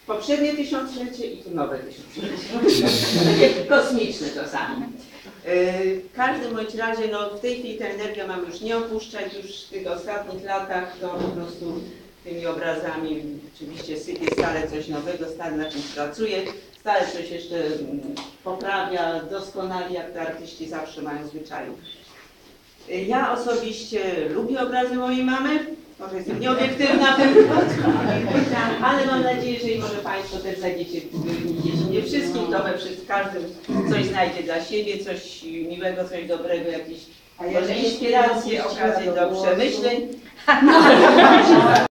poprzednie tysiąclecie i tu nowe tysiąclecie. Takie kosmiczne czasami. W każdym bądź razie, no w tej chwili tę energię mam już nie opuszczać, już w tych ostatnich latach to po prostu tymi obrazami oczywiście sypię stale coś nowego, stale na czymś pracuję, stale coś jeszcze poprawia, doskonali, jak te artyści zawsze mają w zwyczaju. Ja osobiście lubię obrazy mojej mamy, może jestem nieobiektywna w tym wypadku, ale mam nadzieję, że i może Państwo też znajdziecie, jeśli nie wszystkich, to w każdym coś znajdzie dla siebie, coś miłego, coś dobrego, jakieś może inspiracje, okazje do przemyśleń.